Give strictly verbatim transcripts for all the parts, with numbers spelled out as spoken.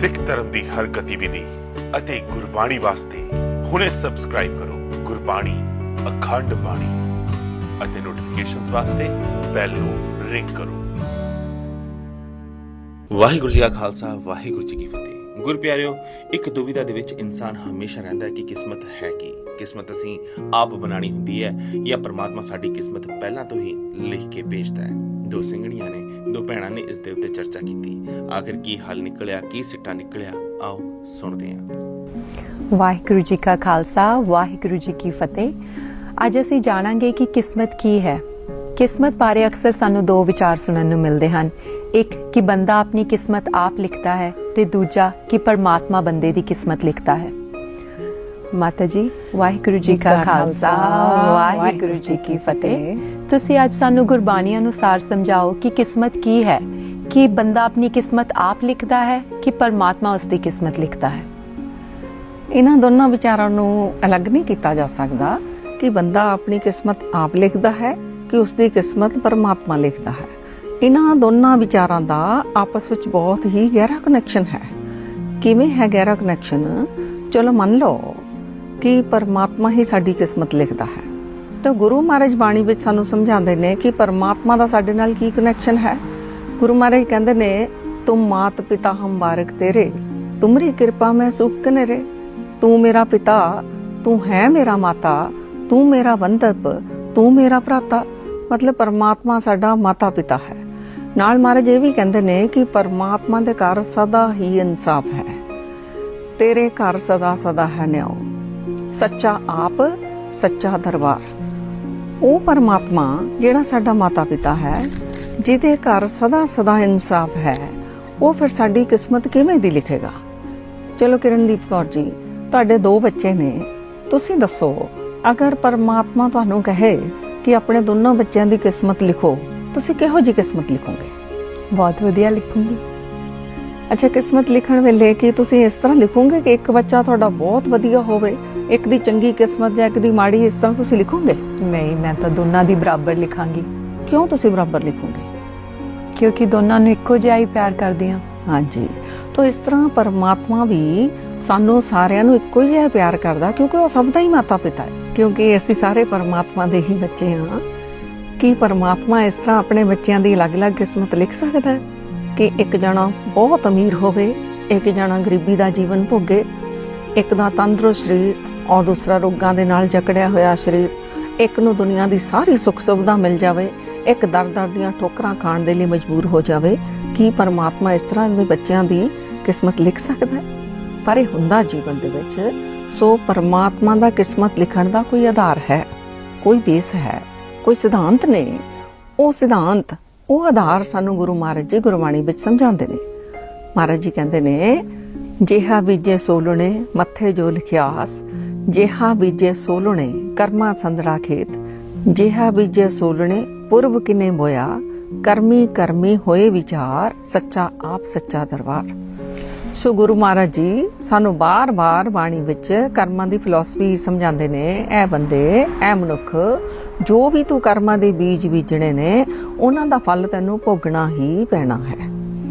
सिख धर्म की हर गतिविधि ਅਤੇ ਗੁਰਬਾਣੀ ਵਾਸਤੇ ਹੁਣੇ ਸਬਸਕ੍ਰਾਈਬ ਕਰੋ ਗੁਰਬਾਣੀ ਅਖੰਡ ਬਾਣੀ ਅਤੇ ਨੋਟੀਫਿਕੇਸ਼ਨਸ ਵਾਸਤੇ ਬੈਲ ਨੂੰ ਰਿੰਗ ਕਰੋ। ਵਾਹਿਗੁਰੂ ਜੀ ਕਾ ਖਾਲਸਾ ਵਾਹਿਗੁਰੂ ਜੀ ਕੀ ਫਤਿਹ। ਗੁਰ ਪਿਆਰਿਓ, ਇੱਕ ਦੁਵਿਧਾ ਦੇ ਵਿੱਚ ਇਨਸਾਨ ਹਮੇਸ਼ਾ ਰਹਿੰਦਾ ਹੈ ਕਿ ਕਿਸਮਤ ਹੈ ਕੀ। ਕਿਸਮਤ ਅਸੀਂ ਆਪ ਬਣਾਉਣੀ ਹੁੰਦੀ ਹੈ ਜਾਂ ਪਰਮਾਤਮਾ ਸਾਡੀ ਕਿਸਮਤ ਪਹਿਲਾਂ ਤੋਂ ਹੀ ਲਿਖ ਕੇ ਭੇਜਦਾ ਹੈ। ਦੋ ਸਿੰਘਣੀਆਂ ਨੇ, ਦੋ ਭੈਣਾਂ ਨੇ ਇਸ ਦੇ ਉੱਤੇ ਚਰਚਾ ਕੀਤੀ। ਆਖਿਰ ਕੀ ਹੱਲ ਨਿਕਲਿਆ, ਕੀ ਸਿੱਟਾ ਨਿਕਲਿਆ, ਆਓ ਸੁਣਦੇ ਹਾਂ। ਵਾਹਿਗੁਰੂ ਜੀ ਕਾ ਖਾਲਸਾ ਵਾਹਿਗੁਰੂ ਜੀ ਕੀ ਫਤਿਹ। ਅੱਜ ਅਸੀਂ ਜਾਣਾਂਗੇ ਕਿ ਕਿਸਮਤ ਕੀ ਹੈ। ਕਿਸਮਤ ਬਾਰੇ ਅਕਸਰ ਸਾਨੂੰ ਦੋ ਵਿਚਾਰ ਸੁਣਨ ਨੂੰ ਮਿਲਦੇ ਹਨ। ਇੱਕ ਕਿ ਬੰਦਾ ਆਪਣੀ ਕਿਸਮਤ ਆਪ ਲਿਖਦਾ ਹੈ ਤੇ ਦੂਜਾ ਕਿ ਪਰਮਾਤਮਾ ਬੰਦੇ ਦੀ ਕਿਸਮਤ ਲਿਖਦਾ ਹੈ। ਮਾਤਾ ਜੀ, ਵਾਹਿਗੁਰੂ ਜੀ ਕਾ ਖਾਲਸਾ ਵਾਹਿਗੁਰੂ ਜੀ ਕੀ ਫਤਿਹ। ਤੁਸੀਂ ਅੱਜ ਸਾਨੂੰ ਗੁਰਬਾਣੀ ਅਨੁਸਾਰ ਸਮਝਾਓ ਕਿ ਕਿਸਮਤ ਕੀ ਹੈ। ਕਿ ਬੰਦਾ ਆਪਣੀ ਕਿਸਮਤ ਆਪ ਲਿਖਦਾ ਹੈ ਕਿ ਪਰਮਾਤਮਾ ਉਸ ਦੀ ਕਿਸਮਤ ਲਿਖਦਾ ਹੈ। ਇਹਨਾਂ ਦੋਨਾਂ ਵਿਚਾਰਾਂ ਨੂੰ ਅਲੱਗ ਨਹੀਂ ਕੀਤਾ ਜਾ ਸਕਦਾ ਕਿ ਬੰਦਾ ਆਪਣੀ ਕਿਸਮਤ ਆਪ ਲਿਖਦਾ ਹੈ ਕਿ ਉਸ ਦੀ ਕਿਸਮਤ ਪਰਮਾਤਮਾ ਲਿਖਦਾ ਹੈ। ਇਹਨਾਂ ਦੋਨਾਂ ਵਿਚਾਰਾਂ ਦਾ ਆਪਸ ਵਿੱਚ ਬਹੁਤ ਹੀ ਗਹਿਰਾ ਕਨੈਕਸ਼ਨ ਹੈ। ਕਿਵੇਂ ਹੈ ਗਹਿਰਾ ਕਨੈਕਸ਼ਨ? ਚਲੋ ਮੰਨ ਲਓ ਕਿ ਪਰਮਾਤਮਾ ਹੀ ਸਾਡੀ ਕਿਸਮਤ ਲਿਖਦਾ ਹੈ, ਤਾਂ ਗੁਰੂ ਮਹਾਰਾਜ ਬਾਣੀ ਵਿੱਚ ਸਾਨੂੰ ਸਮਝਾਉਂਦੇ ਨੇ ਕਿ ਪਰਮਾਤਮਾ ਦਾ ਸਾਡੇ ਨਾਲ ਕੀ ਕਨੈਕਸ਼ਨ ਹੈ। ਗੁਰੂ ਮਹਾਰਾਜ ਕਹਿੰਦੇ ਨੇ, ਤੁਮ ਮਾਤ ਪਿਤਾ ਹਮ ਬਾਰਕ ਤੇਰੇ, ਤੁਮਰੀ ਕਿਰਪਾ ਮੈਂ ਸੁਖ ਕਨੇਰੇ। ਤੂੰ ਮੇਰਾ ਪਿਤਾ, ਤੂੰ ਹੈ ਮੇਰਾ ਮਾਤਾ, ਤੂੰ ਮੇਰਾ ਬੰਧਪ, ਤੂੰ ਮੇਰਾ ਭਰਾਤਾ। ਮਤਲਬ ਪਰਮਾਤਮਾ ਸਾਡਾ ਮਾਤਾ ਪਿਤਾ ਹੈ। ਨਾਲ ਮਹਾਰਾਜ ਇਹ ਵੀ ਕਹਿੰਦੇ ਨੇ ਕਿ ਪਰਮਾਤਮਾ ਦੇ ਘਰ ਸਦਾ ਹੀ ਇਨਸਾਫ ਹੈ, ਤੇਰੇ ਘਰ ਸਦਾ ਸਦਾ ਹੈ ਨਿਆਂ। ਸੱਚਾ ਆਪ, ਸੱਚਾ ਦਰਬਾਰ। ਉਹ ਪਰਮਾਤਮਾ ਜਿਹੜਾ ਸਾਡਾ ਮਾਤਾ ਪਿਤਾ ਹੈ, ਜਿਹਦੇ ਘਰ ਸਦਾ ਸਦਾ ਇਨਸਾਫ ਹੈ, ਉਹ ਫਿਰ ਸਾਡੀ ਕਿਸਮਤ ਕਿਵੇਂ ਦੀ ਲਿਖੇਗਾ? ਚਲੋ ਕਿਰਨਦੀਪ ਕੌਰ ਜੀ, ਤੁਹਾਡੇ ਦੋ ਬੱਚੇ ਨੇ, ਤੁਸੀਂ ਦੱਸੋ, ਅਗਰ ਪਰਮਾਤਮਾ ਤੁਹਾਨੂੰ ਕਹੇ ਕਿ ਆਪਣੇ ਦੋਨੋਂ ਬੱਚਿਆਂ ਦੀ ਕਿਸਮਤ ਲਿਖੋ, ਤੁਸੀਂ ਕਿਹੋ ਜਿਹੀ ਕਿਸਮਤ ਲਿਖੋਗੇ? ਬਹੁਤ ਵਧੀਆ ਲਿਖੂੰਗੀ। ਅੱਛਾ, ਕਿਸਮਤ ਲਿਖਣ ਵੇਲੇ ਕੀ ਤੁਸੀਂ ਇਸ ਤਰ੍ਹਾਂ ਲਿਖੋਗੇ ਕਿ ਇੱਕ ਬੱਚਾ ਤੁਹਾਡਾ ਬਹੁਤ ਵਧੀਆ ਹੋਵੇ, ਇੱਕ ਦੀ ਚੰਗੀ ਕਿਸਮਤ ਜਾਂ ਇੱਕ ਦੀ ਮਾੜੀ, ਇਸ ਤਰ੍ਹਾਂ ਤੁਸੀਂ ਲਿਖੋਗੇ? ਨਹੀਂ, ਮੈਂ ਤਾਂ ਦੋਨਾਂ ਦੀ ਬਰਾਬਰ ਲਿਖਾਂਗੀ। ਕਿਉਂ ਤੁਸੀਂ ਬਰਾਬਰ ਲਿਖੋਗੇ? ਕਿਉਂਕਿ ਦੋਨਾਂ ਨੂੰ ਇੱਕੋ ਜਿਹਾ ਹੀ ਪਿਆਰ ਕਰਦੀ ਹਾਂ। ਹਾਂਜੀ, ਤਾਂ ਇਸ ਤਰ੍ਹਾਂ ਪਰਮਾਤਮਾ ਵੀ ਸਾਨੂੰ ਸਾਰਿਆਂ ਨੂੰ ਇੱਕੋ ਜਿਹਾ ਪਿਆਰ ਕਰਦਾ, ਕਿਉਂਕਿ ਉਹ ਸਭ ਦਾ ਹੀ ਮਾਤਾ ਪਿਤਾ ਹੈ। ਕਿਉਂਕਿ ਅਸੀਂ ਸਾਰੇ ਪਰਮਾਤਮਾ ਦੇ ਹੀ ਬੱਚੇ ਹਾਂ। ਕੀ ਪਰਮਾਤਮਾ ਇਸ ਤਰ੍ਹਾਂ ਆਪਣੇ ਬੱਚਿਆਂ ਦੀ ਅਲੱਗ-ਅਲੱਗ ਕਿਸਮਤ ਲਿਖ ਸਕਦਾ ਹੈ ਕਿ ਇੱਕ ਜਣਾ ਬਹੁਤ ਅਮੀਰ ਹੋਵੇ, ਇੱਕ ਜਣਾ ਗਰੀਬੀ ਦਾ ਜੀਵਨ ਭੋਗੇ, ਇੱਕ ਦਾ ਤੰਦਰੁਸਤ ਸਰੀਰ ਔਰ ਦੂਸਰਾ ਰੋਗਾਂ ਦੇ ਨਾਲ ਜਕੜਿਆ ਹੋਇਆ ਸਰੀਰ, ਇੱਕ ਨੂੰ ਦੁਨੀਆ ਦੀ ਸਾਰੀ ਸੁੱਖ ਸੁਵਿਧਾ ਮਿਲ ਜਾਵੇ, ਇੱਕ ਦਰ-ਦਰ ਦੀਆਂ ਠੋਕਰਾਂ ਖਾਣ ਦੇ ਲਈ ਮਜਬੂਰ ਹੋ ਜਾਵੇ? ਕੀ ਪਰਮਾਤਮਾ ਇਸ ਤਰ੍ਹਾਂ ਦੇ ਬੱਚਿਆਂ ਦੀ ਕਿਸਮਤ ਲਿਖ ਸਕਦਾ ਹੈ? ਪਰ ਇਹ ਹੁੰਦਾ ਜੀਵਨ ਦੇ ਵਿੱਚ। ਸੋ ਪਰਮਾਤਮਾ ਦਾ ਕਿਸਮਤ ਲਿਖਣ ਦਾ ਕੋਈ ਆਧਾਰ ਹੈ, ਕੋਈ ਬੇਸ ਹੈ, ਕੋਈ ਸਿਧਾਂਤ ਨਹੀਂ। ਉਹ ਸਿਧਾਂਤ, ਉਹ ਆਧਾਰ ਸਾਨੂੰ ਗੁਰੂ ਮਹਾਰਾਜ ਜੀ ਗੁਰਬਾਣੀ ਵਿੱਚ ਸਮਝਾਉਂਦੇ ਨੇ। ਮਹਾਰਾਜ ਜੀ ਕਹਿੰਦੇ ਨੇ, ਜਿਹਾ ਬੀਜੇ ਸੋਲਣੇ ਮੱਥੇ ਜੋ ਲਿਖਿਆਸ, ਜਿਹਾ ਬੀਜੇ ਸੋਲਣੇ ਕਰਮਾ ਸੰਦੜਾ ਖੇਤ, ਜਿਹਾ ਬੀਜੇ ਸੋਲਣੇ ਪੁਰਬ ਕਿਨੇ ਬੋਇਆ, ਕਰਮੀ ਕਰਮੀ ਹੋਏ ਵਿਚਾਰ, ਸੱਚਾ ਆਪ ਸੱਚਾ ਦਰਬਾਰ। ਸੋ ਗੁਰੂ ਮਹਾਰਾਜ ਜੀ ਸਾਨੂੰ ਬਾਰ-ਬਾਰ ਬਾਣੀ ਵਿੱਚ ਕਰਮਾਂ ਦੀ ਫਿਲਾਸਫੀ ਸਮਝਾਉਂਦੇ ਨੇ। ਇਹ ਬੰਦੇ, ਇਹ ਮਨੁੱਖ, ਜੋ ਵੀ ਤੂੰ ਕਰਮਾਂ ਦੇ ਬੀਜ ਬੀਜਣੇ ਨੇ, ਉਹਨਾਂ ਦਾ ਫਲ ਤੈਨੂੰ ਭੋਗਣਾ ਹੀ ਪੈਣਾ ਹੈ।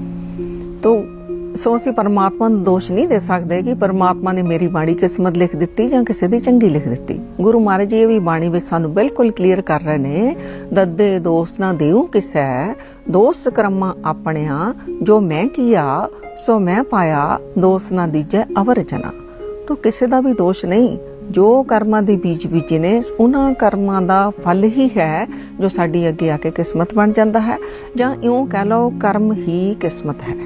ਤੋ ਸੋ ਅਸੀਂ ਪਰਮਾਤਮਾ ਨੂੰ ਦੋਸ਼ ਨਹੀਂ ਦੇ ਸਕਦੇ ਕਿ ਪਰਮਾਤਮਾ ਨੇ ਮੇਰੀ ਮਾੜੀ ਕਿਸਮਤ ਲਿਖ ਦਿੱਤੀ ਜਾਂ ਕਿਸੇ ਦੀ ਚੰਗੀ ਲਿਖ ਦਿੱਤੀ। ਗੁਰੂ ਮਹਾਰਾਜ ਜੀ ਇਹ ਵੀ ਬਾਣੀ ਵਿੱਚ ਸਾਨੂੰ ਬਿਲਕੁਲ ਕਲੀਅਰ ਕਰ ਰਹੇ ਨੇ, ਦੱਦੇ ਦੋਸ ਨਾ ਦੇਉ ਕਿਸੈ, ਦੋਸ ਕਰਮਾਂ ਆਪਣਿਆਂ, ਜੋ ਮੈਂ ਕੀਆ ਸੋ ਮੈਂ ਪਾਇਆ, ਦੋਸ ਨਾ ਦੀਜੈ ਅਵਰ ਜਨਾ। ਤੋ ਕਿਸੇ ਦਾ ਵੀ ਦੋਸ਼ ਨਹੀਂ। ਜੋ ਕਰਮਾਂ ਦੇ ਬੀਜ ਬੀਜੇ ਨੇ, ਉਹਨਾਂ ਕਰਮਾਂ ਦਾ ਫਲ ਹੀ ਹੈ ਜੋ ਸਾਡੀ ਅੱਗੇ ਆ ਕੇ ਕਿਸਮਤ ਬਣ ਜਾਂਦਾ ਹੈ, ਜਾਂ ਇਉਂ ਕਹਿ ਲਓ ਕਰਮ ਹੀ ਕਿਸਮਤ ਹੈ।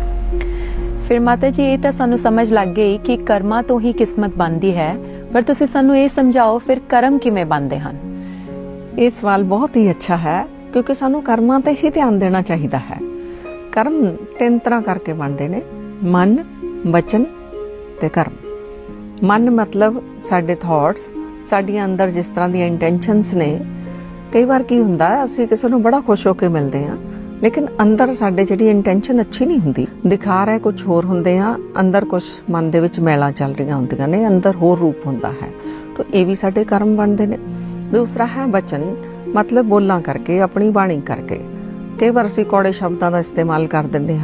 ਫਿਰ ਮਾਤਾ ਜੀ, ਇਹ ਤਾਂ ਸਾਨੂੰ ਸਮਝ ਲੱਗ ਗਈ ਕਿ ਕਰਮਾਂ ਤੋਂ ਹੀ ਕਿਸਮਤ ਬਣਦੀ ਹੈ, ਪਰ ਤੁਸੀਂ ਸਾਨੂੰ ਇਹ ਸਮਝਾਓ ਫਿਰ ਕਰਮ ਕਿਵੇਂ ਬਣਦੇ ਹਨ? ਇਹ ਸਵਾਲ ਬਹੁਤ ਹੀ ਅੱਛਾ ਹੈ, ਕਿਉਂਕਿ ਸਾਨੂੰ ਕਰਮਾਂ ਤੇ ਹੀ ਧਿਆਨ ਦੇਣਾ ਚਾਹੀਦਾ ਹੈ। ਕਰਮ ਤਿੰਨ ਤਰ੍ਹਾਂ ਕਰਕੇ ਬਣਦੇ ਨੇ: ਮਨ, ਵਚਨ ਤੇ ਕਰਮ। ਮਨ ਮਤਲਬ ਸਾਡੇ ਥਾਟਸ, ਸਾਡੀਆਂ ਅੰਦਰ ਜਿਸ ਤਰ੍ਹਾਂ ਦੀਆਂ ਇੰਟੈਂਸ਼ਨਸ ਨੇ। ਕਈ ਵਾਰ ਕੀ ਹੁੰਦਾ ਹੈ, ਅਸੀਂ ਕਿਸੇ ਨੂੰ ਬੜਾ ਖੁਸ਼ ਹੋ ਕੇ ਮਿਲਦੇ ਹਾਂ, ਲੇਕਿਨ ਅੰਦਰ ਸਾਡੇ ਜਿਹੜੀ ਇੰਟੈਂਸ਼ਨ ਅੱਛੀ ਨਹੀਂ ਹੁੰਦੀ। ਦਿਖਾ ਰਹੇ ਕੁਝ ਹੋਰ ਹੁੰਦੇ ਆ, ਅੰਦਰ ਕੁਝ ਮਨ ਦੇ ਵਿੱਚ ਮੈਲਾਂ ਚੱਲ ਰਹੀਆਂ ਹੁੰਦੀਆਂ ਨੇ, ਅੰਦਰ ਹੋਰ ਰੂਪ ਹੁੰਦਾ ਹੈ। ਤਾਂ ਇਹ ਵੀ ਸਾਡੇ ਕਰਮ ਬਣਦੇ ਨੇ। ਦੂਸਰਾ ਹੈ ਵਚਨ, ਮਤਲਬ ਬੋਲਾਂ ਕਰਕੇ, ਆਪਣੀ ਬਾਣੀ ਕਰਕੇ। ਕਈ ਵਾਰ ਅਸੀਂ ਕੌੜੇ ਸ਼ਬਦਾਂ ਦਾ ਇਸਤੇਮਾਲ ਕਰ ਦਿੰਦੇ ਹਾਂ,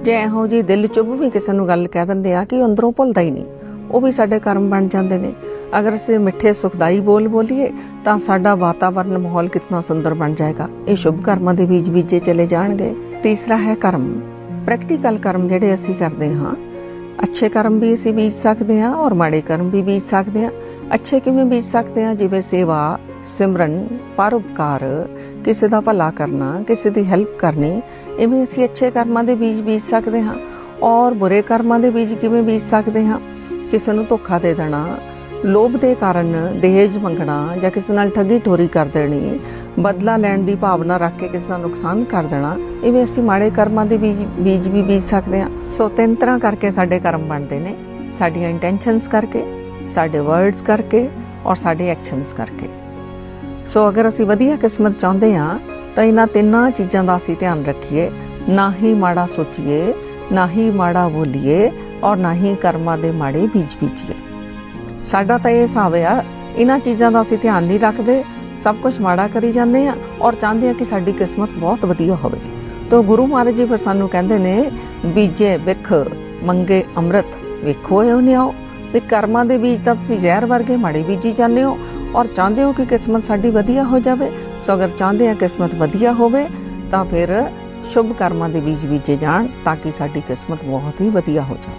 ਜੇ ਇਹੋ ਜਿਹੀ ਦਿਲ ਚੁੱਭ ਵੀ ਕਿਸੇ ਨੂੰ ਗੱਲ ਕਹਿ ਦਿੰਦੇ ਆ ਕਿ ਉਹ ਅੰਦਰੋਂ ਭੁੱਲਦਾ ਹੀ ਨਹੀਂ, ਉਹ ਵੀ ਸਾਡੇ ਕਰਮ ਬਣ ਜਾਂਦੇ ਨੇ। ਅਗਰ ਅਸੀਂ ਮਿੱਠੇ ਸੁਖਦਾਈ ਬੋਲ ਬੋਲੀਏ ਤਾਂ ਸਾਡਾ ਵਾਤਾਵਰਨ ਮਾਹੌਲ ਕਿੰਨਾ ਸੁੰਦਰ ਬਣ ਜਾਏਗਾ। ਇਹ ਸ਼ੁਭ ਕਰਮਾਂ ਦੇ ਬੀਜ ਬੀਜੇ ਚਲੇ ਜਾਣਗੇ। ਤੀਸਰਾ ਹੈ ਕਰਮ, ਪ੍ਰੈਕਟੀਕਲ ਕਰਮ ਜਿਹੜੇ ਅਸੀਂ ਕਰਦੇ ਹਾਂ। ਅੱਛੇ ਕਰਮ ਵੀ ਅਸੀਂ ਬੀਜ ਸਕਦੇ ਹਾਂ ਔਰ ਮਾੜੇ ਕਰਮ ਵੀ ਬੀਜ ਸਕਦੇ ਹਾਂ। ਅੱਛੇ ਕਿਵੇਂ ਬੀਜ ਸਕਦੇ ਹਾਂ? ਜਿਵੇਂ ਸੇਵਾ, ਸਿਮਰਨ, ਪਰਉਪਕਾਰ, ਕਿਸੇ ਦਾ ਭਲਾ ਕਰਨਾ, ਕਿਸੇ ਦੀ ਹੈਲਪ ਕਰਨੀ, ਇਵੇਂ ਅਸੀਂ ਅੱਛੇ ਕਰਮਾਂ ਦੇ ਬੀਜ ਬੀਜ ਸਕਦੇ ਹਾਂ। ਔਰ ਬੁਰੇ ਕਰਮਾਂ ਦੇ ਬੀਜ ਕਿਵੇਂ ਬੀਜ ਸਕਦੇ ਹਾਂ? ਕਿਸੇ ਨੂੰ ਧੋਖਾ ਦੇ ਦੇਣਾ, ਲੋਭ ਦੇ ਕਾਰਨ ਦਹੇਜ ਮੰਗਣਾ ਜਾਂ ਕਿਸੇ ਨਾਲ ਠੱਗੀ ਠੋਰੀ ਕਰ ਦੇਣੀ, ਬਦਲਾ ਲੈਣ ਦੀ ਭਾਵਨਾ ਰੱਖ ਕੇ ਕਿਸੇ ਦਾ ਨੁਕਸਾਨ ਕਰ ਦੇਣਾ, ਇਵੇਂ ਅਸੀਂ ਮਾੜੇ ਕਰਮਾਂ ਦੇ ਬੀਜ ਬੀਜ ਵੀ ਬੀਜ ਸਕਦੇ ਹਾਂ। ਸੋ ਤਿੰਨ ਤਰ੍ਹਾਂ ਕਰਕੇ ਸਾਡੇ ਕਰਮ ਬਣਦੇ ਨੇ, ਸਾਡੀਆਂ ਇੰਟੈਂਸ਼ਨਸ ਕਰਕੇ, ਸਾਡੇ ਵਰਡਸ ਕਰਕੇ ਔਰ ਸਾਡੇ ਐਕਸ਼ਨਸ ਕਰਕੇ। ਸੋ ਅਗਰ ਅਸੀਂ ਵਧੀਆ ਕਿਸਮਤ ਚਾਹੁੰਦੇ ਹਾਂ ਤਾਂ ਇਹਨਾਂ ਤਿੰਨਾਂ ਚੀਜ਼ਾਂ ਦਾ ਅਸੀਂ ਧਿਆਨ ਰੱਖੀਏ। ਨਾ ਹੀ ਮਾੜਾ ਸੋਚੀਏ, ਨਾ ਹੀ ਮਾੜਾ ਬੋਲੀਏ ਔਰ ਨਾ ਹੀ ਕਰਮਾਂ ਦੇ ਮਾੜੇ ਬੀਜ ਬੀਜੀਏ। ਸਾਡਾ ਤਾਂ ਇਹ ਹਿਸਾਬ ਆ, ਇਹਨਾਂ ਚੀਜ਼ਾਂ ਦਾ ਅਸੀਂ ਧਿਆਨ ਨਹੀਂ ਰੱਖਦੇ, ਸਭ ਕੁਝ ਮਾੜਾ ਕਰੀ ਜਾਂਦੇ ਆ ਔਰ ਚਾਹੁੰਦੇ ਆ ਕਿ ਸਾਡੀ ਕਿਸਮਤ ਬਹੁਤ ਵਧੀਆ ਹੋਵੇ। ਤਾਂ ਗੁਰੂ ਮਹਾਰਾਜ ਜੀ ਫਿਰ ਸਾਨੂੰ ਕਹਿੰਦੇ ਨੇ, ਬੀਜੇ ਬਿਖ ਮੰਗੇ ਅੰਮ੍ਰਿਤ ਵੇਖੋ ਇਹੋ ਨਿਆਓ। ਵੀ ਕਰਮਾਂ ਦੇ ਬੀਜ ਤਾਂ ਤੁਸੀਂ ਜ਼ਹਿਰ ਵਰਗੇ ਮਾੜੇ ਬੀਜੀ ਜਾਂਦੇ ਹੋ ਔਰ ਚਾਹੁੰਦੇ ਹੋ ਕਿ ਕਿਸਮਤ ਸਾਡੀ ਵਧੀਆ ਹੋ ਜਾਵੇ। ਸੋ ਅਗਰ ਚਾਹੁੰਦੇ ਆ ਕਿਸਮਤ ਵਧੀਆ ਹੋਵੇ ਤਾਂ ਫਿਰ ਸ਼ੁਭ ਕਰਮਾਂ ਦੇ ਬੀਜ ਬੀਜੇ ਜਾਣ ਤਾਂ ਕਿ ਸਾਡੀ ਕਿਸਮਤ ਬਹੁਤ ਹੀ ਵਧੀਆ ਹੋ ਜਾਵੇ।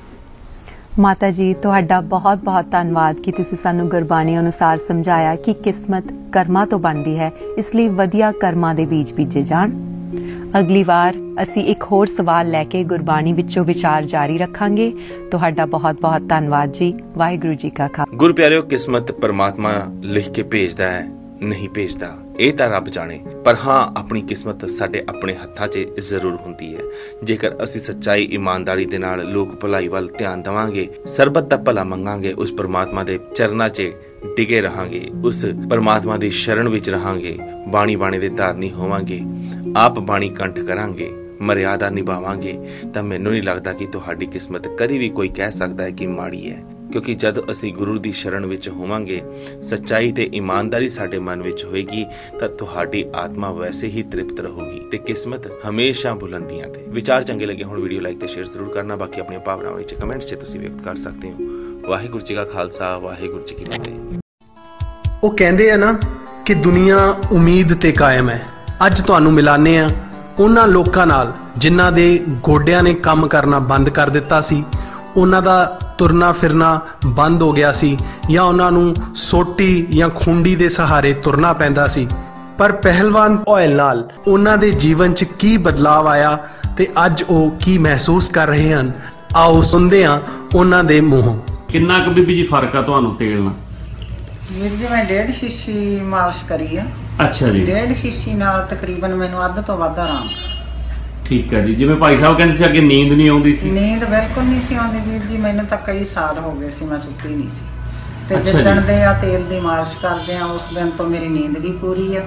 ਮਾਤਾ ਜੀ, ਤੁਹਾਡਾ ਬਹੁਤ ਬਹੁਤ ਧੰਨਵਾਦ ਕਿ ਤੁਸੀਂ ਸਾਨੂੰ ਗੁਰਬਾਣੀ ਅਨੁਸਾਰ ਸਮਝਾਇਆ ਕਿ ਕਿਸਮਤ ਕਰਮਾਂ ਤੋਂ ਬਣਦੀ ਹੈ, ਇਸ ਲਈ ਵਧੀਆ ਕਰਮਾਂ ਦੇ ਬੀਜ ਬੀਜੇ ਜਾਣ। ਅਗਲੀ ਵਾਰ ਅਸੀਂ ਇੱਕ ਹੋਰ ਸਵਾਲ ਲੈ ਕੇ ਗੁਰਬਾਣੀ ਵਿੱਚੋਂ ਵਿਚਾਰ ਜਾਰੀ ਰੱਖਾਂਗੇ। ਤੁਹਾਡਾ ਬਹੁਤ ਬਹੁਤ ਧੰਨਵਾਦ ਜੀ। ਵਾਹਿਗੁਰੂ ਜੀ ਕਾ ਖਾਲਸਾ। ਗੁਰੂ ਪਿਆਰਿਓ, ਕਿਸਮਤ ਪਰਮਾਤਮਾ ਲਿਖ ਕੇ ਭੇਜਦਾ ਹੈ, ਨਹੀਂ ਭੇਜਦਾ ਇਹ ਤਾਂ ਰੱਬ ਜਾਣੇ, ਪਰ ਹਾਂ ਆਪਣੀ ਕਿਸਮਤ ਸਾਡੇ ਆਪਣੇ ਹੱਥਾਂ 'ਚ ਜ਼ਰੂਰ ਹੁੰਦੀ ਹੈ। ਜੇਕਰ ਅਸੀਂ ਸੱਚਾਈ, ਇਮਾਨਦਾਰੀ ਦੇ ਨਾਲ ਲੋਕ ਭਲਾਈ ਵੱਲ ਧਿਆਨ ਦੇਵਾਂਗੇ, ਸਰਬੱਤ ਦਾ ਭਲਾ ਮੰਗਾਂਗੇ, ਉਸ ਪਰਮਾਤਮਾ ਦੇ ਚਰਨਾਂ 'ਚ ਡਿਗੇ ਰਹਾਂਗੇ, ਉਸ ਪਰਮਾਤਮਾ ਦੀ ਸ਼ਰਨ ਵਿੱਚ ਰਹਾਂਗੇ, ਬਾਣੀ ਬਾਣੇ ਦੇ ਧਾਰਨੀ ਹੋਵਾਂਗੇ, ਆਪ ਬਾਣੀ ਕੰਠ ਕਰਾਂਗੇ, ਮਰਿਆਦਾ ਨਿਭਾਵਾਂਗੇ, ਤਾਂ ਮੈਨੂੰ ਨਹੀਂ ਲੱਗਦਾ ਕਿ ਤੁਹਾਡੀ ਕਿਸਮਤ ਕਦੀ ਵੀ ਕੋਈ ਕਹਿ ਸਕਦਾ ਹੈ ਕਿ ਮਾੜੀ ਹੈ। ਕਿਉਂਕਿ ਜਦ ਅਸੀਂ ਗੁਰੂ ਦੀ ਸ਼ਰਨ ਵਿੱਚ ਹੋਵਾਂਗੇ, ਸੱਚਾਈ ਤੇ ਇਮਾਨਦਾਰੀ ਸਾਡੇ ਮਨ ਵਿੱਚ ਹੋਏਗੀ, ਤਾਂ ਤੁਹਾਡੀ ਆਤਮਾ ਵੈਸੇ ਹੀ ਤ੍ਰਿਪਤ ਰਹੂਗੀ ਤੇ ਕਿਸਮਤ ਹਮੇਸ਼ਾ ਬੁਲੰਦੀਆਂ ਤੇ। ਵਿਚਾਰ ਚੰਗੇ ਲੱਗੇ ਹੁਣ ਵੀਡੀਓ ਲਾਈਕ ਤੇ ਸ਼ੇਅਰ ਜ਼ਰੂਰ ਕਰਨਾ। ਬਾਕੀ ਆਪਣੀਆਂ ਭਾਵਨਾਵਾਂ ਵਿੱਚ ਕਮੈਂਟਸ 'ਚ ਤੁਸੀਂ ਵਿਅਕਤ ਕਰ ਸਕਦੇ ਹੋ। ਵਾਹਿਗੁਰੂ ਜੀ ਕਾ ਖਾਲਸਾ, ਵਾਹਿਗੁਰੂ ਜੀ ਕੀ ਫਤਿਹ। ਉਹ ਕਹਿੰਦੇ ਆ ਨਾ ਕਿ ਦੁਨੀਆ ਉਮੀਦ ਤੇ ਕਾਇਮ ਹੈ। ਅੱਜ ਤੁਹਾਨੂੰ ਮਿਲਾਨੇ ਆ ਉਹਨਾਂ ਲੋਕਾਂ ਨਾਲ ਜਿਨ੍ਹਾਂ ਦੇ ਗੋਡਿਆਂ ਨੇ ਕੰਮ ਕਰਨਾ ਬੰਦ ਕਰ ਦਿੱਤਾ ਸੀ, ਉਹਨਾਂ ਦਾ ਤੁਰਨਾ ਫਿਰਨਾ ਬੰਦ ਹੋ ਗਿਆ ਸੀ, ਜਾਂ ਉਹਨਾਂ ਨੂੰ ਸੋਟੀ ਜਾਂ ਖੁੰਡੀ ਦੇ ਸਹਾਰੇ ਤੁਰਨਾ ਪੈਂਦਾ ਸੀ। ਪਰ ਪਹਿਲਵਾਨ ਆਇਲ ਨਾਲ ਉਹਨਾਂ ਦੇ ਜੀਵਨ 'ਚ ਕੀ ਬਦਲਾਅ ਆਇਆ ਤੇ ਅੱਜ ਉਹ ਕੀ ਮਹਿਸੂਸ ਕਰ ਰਹੇ ਹਨ, ਆਓ ਸੁਣਦੇ ਹਾਂ ਉਹਨਾਂ ਦੇ ਮੂੰਹੋਂ। ਕਿੰਨਾ ਕੁ ਬੀਬੀ ਜੀ ਫਰਕ ਆ ਤੁਹਾਨੂੰ ਤੇਲ ਨਾਲ? ਵੀਰ ਜੀ, ਮੈਂ ਡੇਢ ਸ਼ੀਸ਼ੀ ਮਾਲਿਸ਼ ਕਰੀ ਆ। ਅੱਛਾ ਜੀ। ਡੇਢ ਸ਼ੀਸ਼ੀ ਨਾਲ ਤਕਰੀਬਨ ਮੈਨੂੰ ਅੱਧ ਤੋਂ ਵੱਧ ਆਰਾਮ। ਠੀਕ ਹੈ ਜੀ। ਜਿਵੇਂ ਭਾਈ ਸਾਹਿਬ ਕਹਿੰਦੇ ਸੀ ਅੱਗੇ ਨੀਂਦ ਨਹੀਂ ਆਉਂਦੀ ਸੀ। ਨੀਂਦ ਬਿਲਕੁਲ ਨਹੀਂ ਸੀ ਆਉਂਦੀ ਵੀਰ ਜੀ, ਮੈਨੂੰ ਤਾਂ ਕਈ ਸਾਲ ਹੋ ਗਏ ਸੀ ਮੈਂ ਸੁੱਤੀ ਨਹੀਂ ਸੀ। ਤੇ ਅੱਛਾ ਜੀ। ਜਿੱਦਣ ਦੇ ਆ ਤੇਲ ਦੀ ਮਾਲਿਸ਼ ਕਰਦੇ ਆ ਉਸ ਦਿਨ ਤੋਂ ਮੇਰੀ ਨੀਂਦ ਵੀ ਪੂਰੀ ਆ।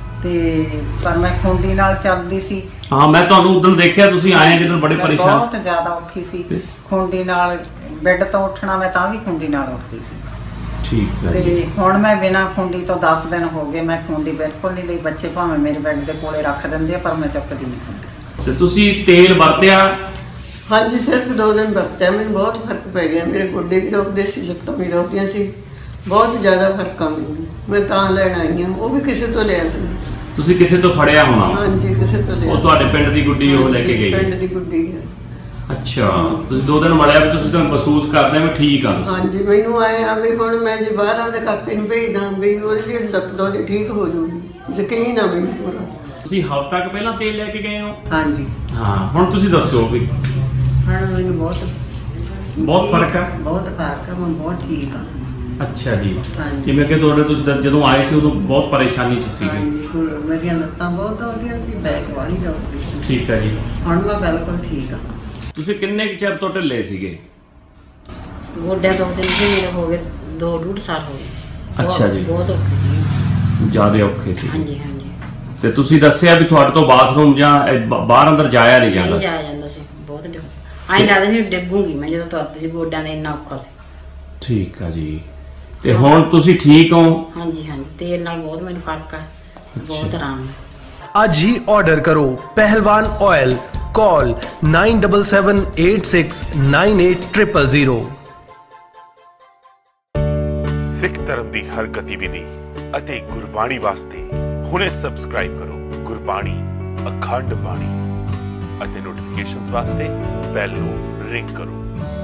ਤੇ ਪਰ ਮੈਂ ਖੁੰਡੀ ਨਾਲ ਚੱਲਦੀ ਸੀ। ਹਾਂ, ਮੈਂ ਤੁਹਾਨੂੰ ਉਦੋਂ ਦੇਖਿਆ ਤੁਸੀਂ ਆਏ ਜਦੋਂ ਬੜੇ ਮੈਂ ਪਰੇਸ਼ਾਨ। ਬਹੁਤ ਜ਼ਿਆਦਾ ਔਖੀ ਸੀ ਖੁੰਡੀ ਨਾਲ। ਬੈੱਡ ਤੋਂ ਉੱਠਣਾ ਮੈਂ ਤਾਂ ਵੀ ਖੁੰਡੀ ਨਾਲ ਉੱਠਦੀ ਸੀ। ਠੀਕ ਹੈ ਜੀ। ਤੇ ਹੁਣ ਮੈਂ ਬਿਨਾਂ ਖੁੰਡੀ ਤੋਂ ਦਸ ਦਿਨ ਹੋ ਗਏ, ਮੈਂ ਖੁੰਡੀ ਬਿਲਕੁਲ ਨਹੀਂ ਲਈ। ਬੱਚੇ ਭਾਵੇਂ ਮੇਰੇ ਬੈੱਡ ਦੇ ਕੋਲੇ ਰੱਖ ਦਿੰਦੇ ਆ ਪਰ ਮੈਂ ਚੱਕਦੀ ਨਹੀਂ ਖੁੰਡੀ। ਤੇ ਤੁਸੀਂ ਤੇਲ ਵਰਤਿਆ? ਹਾਂਜੀ, ਸਿਰਫ ਦੋ ਦਿਨ ਵਰਤਿਆ, ਮੈਨੂੰ ਬਹੁਤ ਫਰਕ ਪੈ ਗਿਆ। ਮੇਰੇ ਗੋਡੇ ਵੀ ਦੁਖਦੇ ਸੀ, ਲੱਤਾਂ ਵੀ ਦੁਖਦੀਆਂ ਸੀ, ਬਹੁਤ ਜ਼ਿਆਦਾ ਫਰਕ ਆ ਮੈਨੂੰ। ਮੈਂ ਤਾਂ ਲੈਣ ਆਈ ਹਾਂ, ਉਹ ਵੀ ਕਿਸੇ ਤੋਂ ਲਿਆ ਸੀ। ਤੁਸੀਂ ਕਿਸੇ ਤੋਂ ਫੜਿਆ ਹੋਣਾ? ਹਾਂਜੀ, ਕਿਸੇ ਤੋਂ ਲਿਆ। ਉਹ ਤੁਹਾਡੇ ਪਿੰਡ ਦੀ ਗੁੱਡੀ ਉਹ ਲੈ ਕੇ ਗਈ? ਪਿੰਡ ਦੀ ਗੁੱਡੀ ਹੈ। ਅੱਛਾ, ਤੁਸੀਂ ਦੋ ਦਿਨ ਮੜਿਆ ਵੀ ਤੁਸੀਂ ਤਾਂ ਮਹਿਸੂਸ ਕਰਦੇ ਹੋ ਵੀ ਠੀਕ ਆ ਤੁਸੀਂ? ਹਾਂਜੀ, ਮੈਨੂੰ ਆਏ ਆ ਵੀ ਹੁਣ ਮੈਂ ਜੇ ਬਾਹਰ ਆਉਂਦੇ ਕਾਕੇ ਨੂੰ ਭੇਜਦਾ ਵੀ ਉਹਦੀ ਜਿਹੜੀ ਲੱਤ ਦਾ ਉਹਦੀ ਠੀਕ ਹੋ ਜੂਗੀ। ਯਕੀਨ ਆ ਮੈਨੂੰ ਪੂਰਾ। ਤੁਸੀਂ ਹਫ਼ਤਾ ਕੁ ਪਹਿਲਾਂ ਤੇਲ ਲੈ ਕੇ ਗਏ ਹੋ? ਹਾਂਜੀ। ਹਾਂ, ਹੁਣ ਤੁਸੀਂ ਦੱਸੋ ਵੀ ਹੁਣ ਮੈਨੂੰ ਬਹੁਤ ਬਹੁਤ ਫਰਕ ਆ? ਬਹੁਤ ਫਰਕ ਆ, ਮੈਂ ਬਹੁਤ ਠੀਕ ਆ। ਅੱਛਾ ਜੀ। ਹਾਂਜੀ। ਜਿਵੇਂ ਕਿ ਤੁਹਾਡੇ ਤੁਸੀਂ ਜਦ- ਜਦੋਂ ਆਏ ਸੀ ਉਦੋਂ ਬਹੁਤ ਪਰੇਸ਼ਾਨੀ 'ਚ ਸੀਗੇ। ਹਾਂਜੀ, ਹੁਣ ਮੇਰੀਆਂ ਲੱਤਾਂ ਬਹੁਤ ਦੁਖਦੀਆਂ ਸੀ, ਬੈਕ ਵਾਲੀ ਦੁਖਦੀ ਸੀ। ਠੀਕ ਹੈ ਜੀ। ਹੁਣ ਮੈਂ ਬਿਲਕੁਲ ਠੀਕ ਆ। ਤੁਸੀਂ ਕਿੰਨੇ ਕੁ ਚਿਰ ਤੋਂ ਢਿੱਲੇ ਸੀਗੇ? ਗੋਡਿਆਂ ਤੋਂ ਦਿਨ ਜੀ ਮੇਰੇ ਹੋ ਗਏ ਦੋ ਡੂਢ ਸਾਲ ਹੋ ਗਏ। ਅੱਛਾ ਜੀ। ਬਹੁਤ ਔਖੇ ਸੀ। ਜ਼ਿਆਦਾ ਔਖੇ ਸੀ? ਹਾਂਜੀ ਹਾਂਜੀ। ਤੇ ਤੁਸੀਂ ਦੱਸਿਆ ਵੀ ਤੁਹਾਡੇ ਤੋਂ ਬਾਥਰੂਮ ਜਾਂ ਇਹ ਬ- ਬਾਹਰ ਅੰਦਰ ਜਾਇਆ ਨਹੀਂ ਨਹੀਂ ਜਾਂਦਾ? ਜਾਇਆ ਜਾਂਦਾ ਸੀ, ਬਹੁਤ ਡਿੱਗ ਆਈ ਲੱਗਦਾ ਸੀ ਡਿੱਗੂਗੀ ਮੈਂ ਜਦੋਂ ਤੁਰਦੀ ਸੀ, ਗੋਡਿਆਂ ਦਾ ਇੰਨਾ ਔਖਾ ਸੀ। ਠੀਕ ਆ ਜੀ। ਤੇ ਹੁਣ ਤੁਸੀਂ ਠੀਕ ਹੋ? ਹਾਂਜੀ ਹਾਂਜੀ, ਤੇਲ ਨਾਲ ਬਹੁਤ ਮੈਨੂੰ ਫਰਕ ਆ, ਬਹੁਤ ਆਰਾਮ ਹੈ। ਅੱਜ ਹੀ ਆਰਡਰ ਕਰੋ Pehlwan oil Call nine seven seven eight six nine eight zero zero zero. Sikh ਧਰਮ ਦੀ ਹਰ ਗਤੀਵਿਧੀ ਅਤੇ ਗੁਰਬਾਣੀ ਵਾਸਤੇ ਹੁਣੇ ਸਬਸਕ੍ਰਾਈਬ ਕਰੋ ਗੁਰਬਾਣੀ ਅਖੰਡ ਬਾਣੀ ਅਤੇ ਨੋਟੀਫਿਕੇਸ਼ਨਸ ਵਾਸਤੇ ਬੈਲ ਨੂੰ ਰਿੰਗ ਕਰੋ।